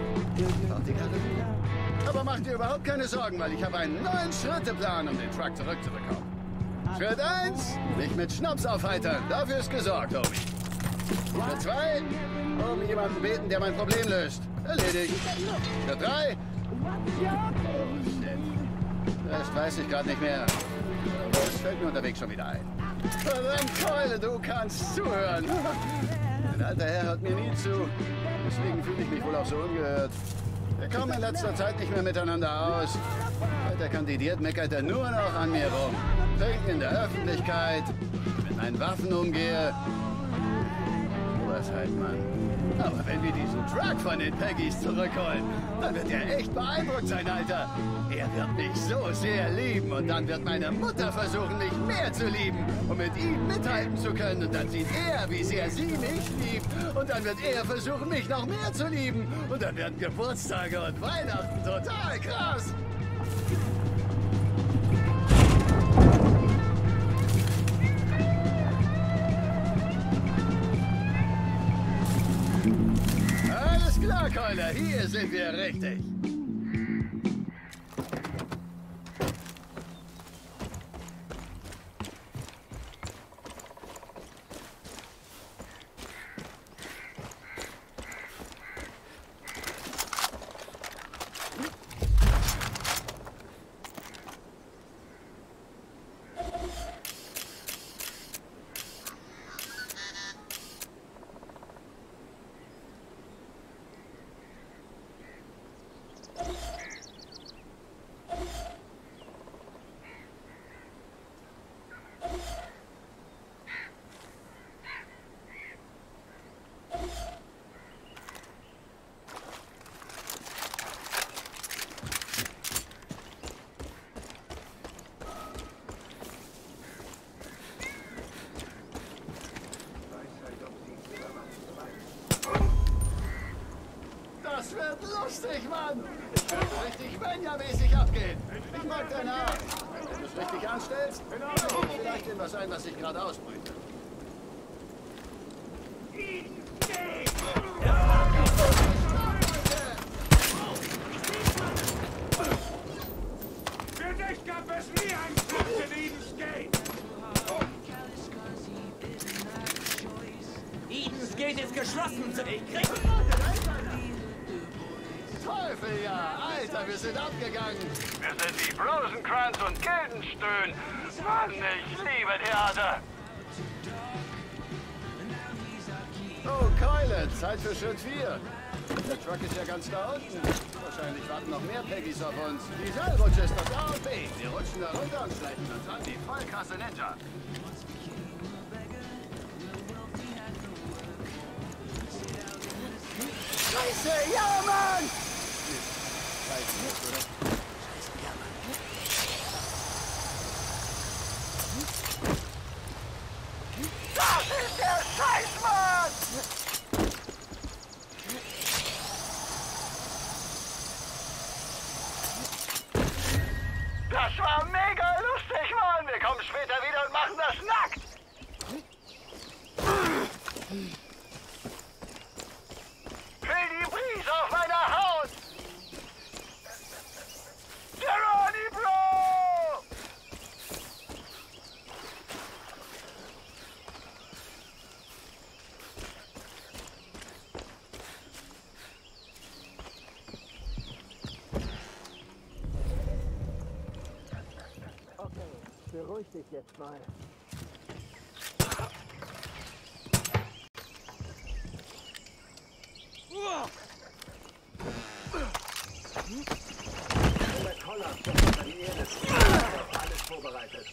Speaker 16: Aber mach dir überhaupt keine Sorgen, weil ich habe einen neuen Schritteplan, um den Truck zurückzubekommen. Schritt 1, mich mit Schnaps aufheitern. Dafür ist gesorgt, Homie. Schritt 2, um jemanden beten, der mein Problem löst. Erledigt. Schritt 3. Oh, shit. Das weiß ich gerade nicht mehr. Das fällt mir unterwegs schon wieder ein. Verdammt, Keule, du kannst zuhören. Mein alter Herr hört mir nie zu. Deswegen fühle ich mich wohl auch so ungehört. Wir kommen in letzter Zeit nicht mehr miteinander aus. Seit er kandidiert, meckert er nur noch an mir rum. Trinken in der Öffentlichkeit, mit meinen Waffen umgehe. Was halt, Mann. Aber wenn wir diesen Truck von den Peggys zurückholen, dann wird er echt beeindruckt sein, Alter. Er wird mich so sehr lieben und dann wird meine Mutter versuchen, mich mehr zu lieben, um mit ihm mithalten zu können. Und dann sieht er, wie sehr sie mich liebt. Und dann wird er versuchen, mich noch mehr zu lieben. Und dann werden Geburtstage und Weihnachten total krass. Keule, hier sind wir richtig. Das wird lustig, Mann! Ich werde richtig Benja-mäßig abgehen. Ich mag deine Art. Wenn du es richtig anstellst, fällt vielleicht in was ein, was sich gerade ausbrütet.
Speaker 2: Für dich gab es nie einen Platz in Eden's Gate!
Speaker 17: Eden's Gate ist geschlossen! Ich krieg...
Speaker 16: Teufel, ja! Alter, wir sind abgegangen!
Speaker 3: Wir sind die Rosencrantz und Guildenstern! Mann, ich liebe Theater!
Speaker 16: Oh, Keule, Zeit für Schritt 4. Der Truck ist ja ganz da unten. Wahrscheinlich warten noch mehr Peggys auf uns. Die Seilrutsche ist das A und B. Wir rutschen da runter und schleichen uns an wie Vollkasse Ninja. Scheiße, ja, Mann! Scheiße, oder? Scheiße, ja, Mann.
Speaker 3: Das ist der Scheißmann! Das war mega lustig, Mann! Wir kommen später wieder und machen das nackt! Fühl die Brise auf meiner Haut! Geronimo, Bro!
Speaker 1: Okay, beruhig dich jetzt mal. Der Kollaps unter die Erde. Alles vorbereitet.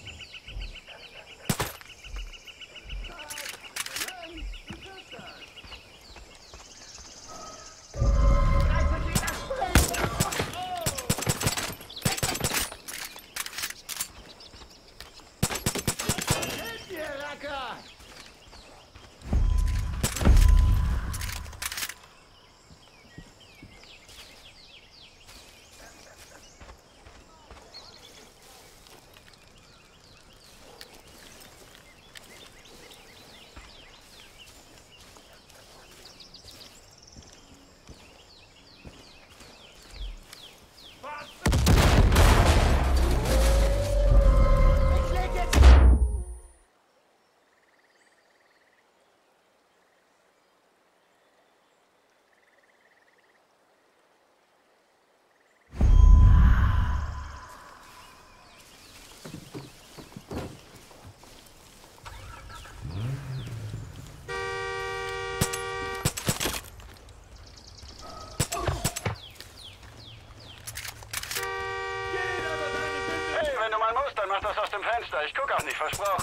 Speaker 3: Wenn du mal musst, dann mach das aus dem Fenster. Ich guck auch nicht, versprochen.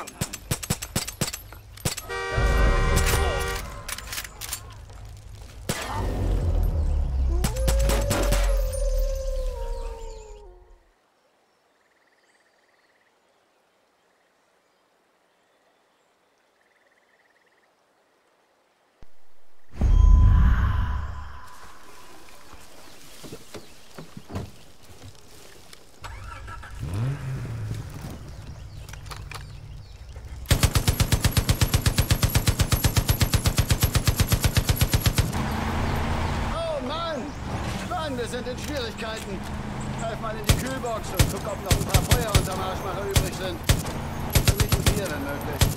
Speaker 16: Schwierigkeiten. Greif mal in die Kühlbox und guck, ob noch ein paar Feuer unterm Arschmacher übrig sind. Für mich ein Bier, wenn möglich.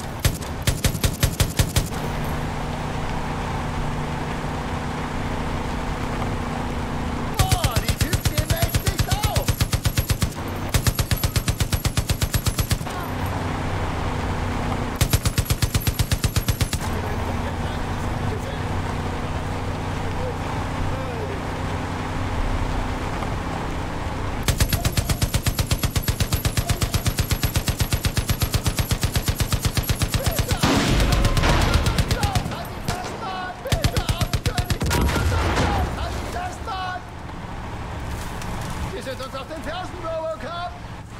Speaker 16: Boah, die Typen gehen echt nicht auf! Wir sind uns auf den Fersen, Robocop!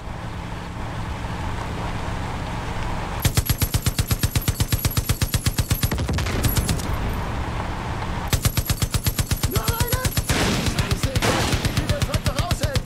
Speaker 16: Noch eine! Scheiße, ich will den Truck noch raushält!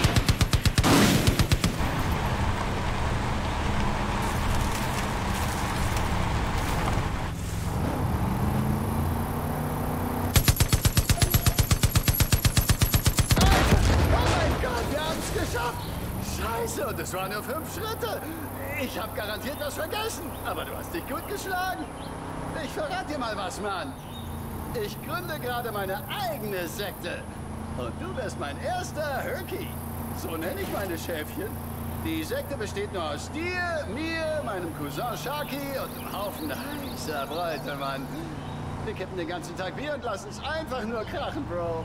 Speaker 16: Wir haben es geschafft! Scheiße, und es waren nur 5 Schritte! Ich habe garantiert was vergessen, aber du hast dich gut geschlagen. Ich verrate dir mal was, Mann. Ich gründe gerade meine eigene Sekte. Und du wirst mein erster Herky. So nenne ich meine Schäfchen. Die Sekte besteht nur aus dir, mir, meinem Cousin Sharky und einem Haufen heißer Bräute, Mann. Wir kippen den ganzen Tag Bier und lassen es einfach nur krachen, Bro.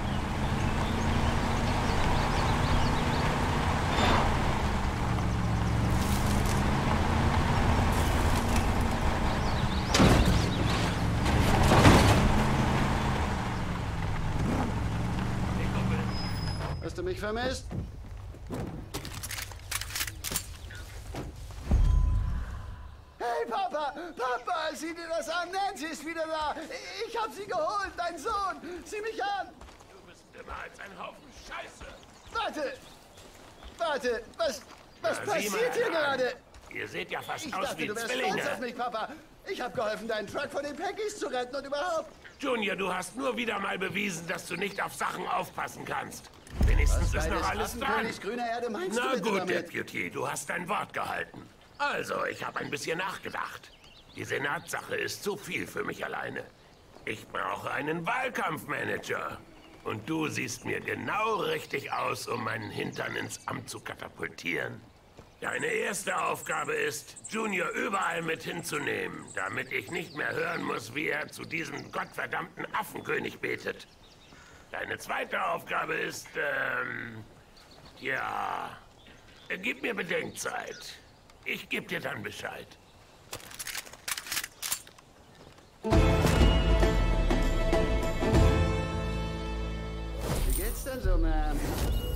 Speaker 16: Hast du mich vermisst? Hey, Papa! Papa, sieh dir das an! Nancy ist wieder da! Ich hab sie geholt, dein Sohn! Sieh mich an!
Speaker 15: Du bist immer als ein Haufen Scheiße!
Speaker 16: Warte! Warte! Was
Speaker 15: Na,
Speaker 16: passiert hier gerade?
Speaker 15: Ihr seht ja fast
Speaker 16: Ich
Speaker 15: aus
Speaker 16: dachte,
Speaker 15: wie
Speaker 16: du wärst
Speaker 15: Zwillinge.
Speaker 16: stolz auf mich, Papa! Ich hab geholfen, deinen Truck von den Peggies zu retten und überhaupt!
Speaker 15: Junior, du hast nur wieder mal bewiesen, dass du nicht auf Sachen aufpassen kannst. Wenigstens ist noch alles dran.
Speaker 16: Grüner Erde meinst
Speaker 15: Na
Speaker 16: du bitte
Speaker 15: gut,
Speaker 16: damit?
Speaker 15: Deputy, du hast dein Wort gehalten. Also, ich habe ein bisschen nachgedacht. Die Senatssache ist zu viel für mich alleine. Ich brauche einen Wahlkampfmanager. Und du siehst mir genau richtig aus, um meinen Hintern ins Amt zu katapultieren. Deine erste Aufgabe ist, Junior überall mit hinzunehmen, damit ich nicht mehr hören muss, wie er zu diesem gottverdammten Affenkönig betet. Deine zweite Aufgabe ist, ja, gib mir Bedenkzeit. Ich geb dir dann Bescheid.
Speaker 16: Wie geht's denn so, Ma'am?